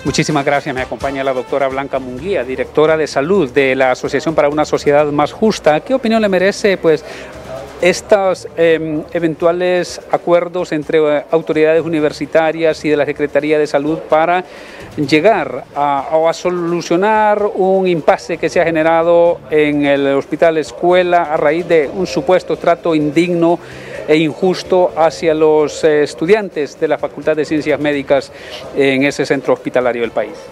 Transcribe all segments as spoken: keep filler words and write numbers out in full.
Muchísimas gracias. Me acompaña la doctora Blanca Munguía, directora de salud de la Asociación para una Sociedad Más Justa. ¿Qué opinión le merece pues, estos eh, eventuales acuerdos entre eh, autoridades universitarias y de la Secretaría de Salud para llegar a, a, a solucionar un impasse que se ha generado en el Hospital Escuela a raíz de un supuesto trato indigno e injusto hacia los eh, estudiantes de la Facultad de Ciencias Médicas en ese centro hospitalario del país?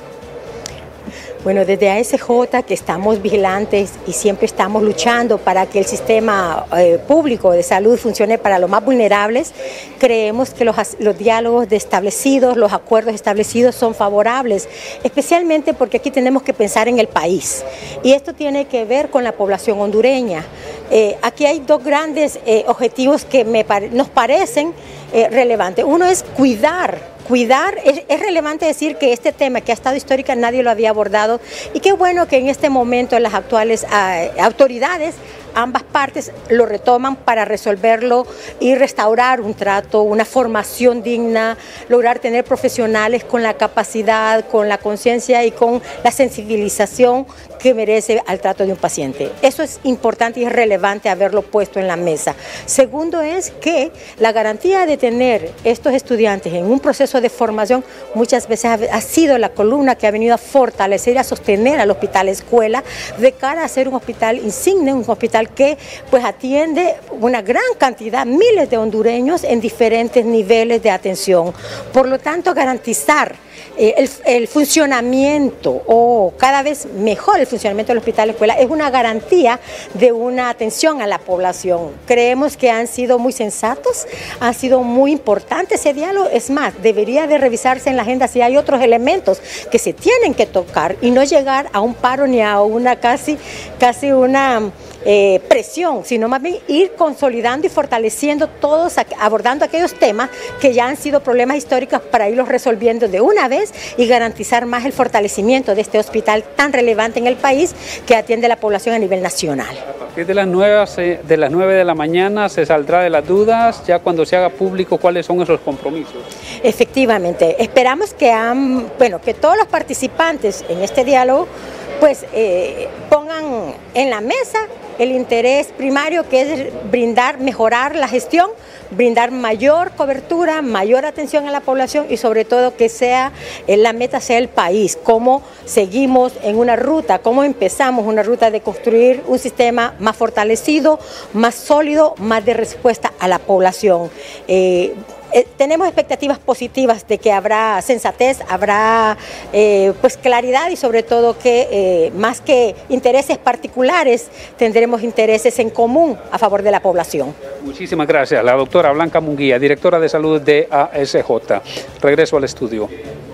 Bueno, desde A S J que estamos vigilantes y siempre estamos luchando para que el sistema eh, público de salud funcione para los más vulnerables, creemos que los, los diálogos establecidos, los acuerdos establecidos son favorables, especialmente porque aquí tenemos que pensar en el país. Y esto tiene que ver con la población hondureña. Eh, aquí hay dos grandes eh, objetivos que me pare, nos parecen eh, relevantes. Uno es cuidar. Cuidar, es, es relevante decir que este tema que ha estado histórica nadie lo había abordado y qué bueno que en este momento las actuales uh, autoridades, ambas partes lo retoman para resolverlo y restaurar un trato, una formación digna, lograr tener profesionales con la capacidad, con la conciencia y con la sensibilización que merece al trato de un paciente. Eso es importante y es relevante haberlo puesto en la mesa. Segundo es que la garantía de tener estos estudiantes en un proceso de formación muchas veces ha sido la columna que ha venido a fortalecer y a sostener al Hospital Escuela de cara a ser un hospital insigne, un hospital que pues atiende una gran cantidad, miles de hondureños en diferentes niveles de atención. Por lo tanto, garantizar eh, el, el funcionamiento o cada vez mejor el funcionamiento del Hospital Escuela es una garantía de una atención a la población. Creemos que han sido muy sensatos, ha sido muy importante ese diálogo. Es más, debería de revisarse en la agenda si hay otros elementos que se tienen que tocar y no llegar a un paro ni a una casi, casi una Eh, presión, sino más bien ir consolidando y fortaleciendo todos, abordando aquellos temas que ya han sido problemas históricos para irlos resolviendo de una vez y garantizar más el fortalecimiento de este hospital tan relevante en el país que atiende a la población a nivel nacional. A partir de las nueve de, las nueve de la mañana se saldrá de las dudas, ya cuando se haga público cuáles son esos compromisos. Efectivamente, esperamos que, han, bueno, que todos los participantes en este diálogo pues eh, pongan en la mesa el interés primario que es brindar, mejorar la gestión, brindar mayor cobertura, mayor atención a la población y sobre todo que sea, la meta sea el país, cómo seguimos en una ruta, cómo empezamos una ruta de construir un sistema más fortalecido, más sólido, más de respuesta a la población. Eh, Eh, tenemos expectativas positivas de que habrá sensatez, habrá eh, pues claridad y sobre todo que eh, más que intereses particulares tendremos intereses en común a favor de la población. Muchísimas gracias. La doctora Blanca Munguía, directora de salud de A S J. Regreso al estudio.